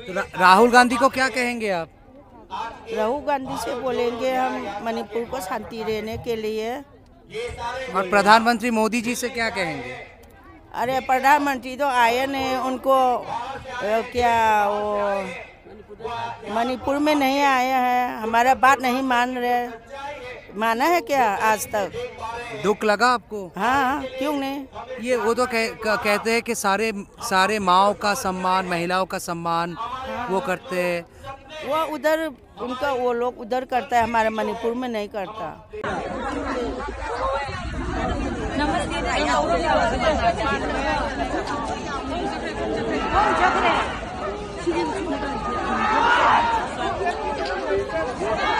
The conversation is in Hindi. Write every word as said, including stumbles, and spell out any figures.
तो रा, राहुल गांधी को क्या कहेंगे आप? राहुल गांधी से बोलेंगे हम मणिपुर को शांति रहने के लिए। और प्रधानमंत्री मोदी जी से क्या कहेंगे? अरे प्रधानमंत्री तो आए नहीं, उनको क्या वो मणिपुर में नहीं आए हैं, हमारा बात नहीं मान रहे। माना है क्या आज तक? दुख लगा आपको? हाँ, क्यों नहीं। ये वो तो कह, कहते हैं कि सारे सारे माओ का सम्मान, महिलाओं का सम्मान वो करते हैं। वो उधर उनका वो लोग उधर करता है, हमारे मणिपुर में नहीं करता। नमस्ते।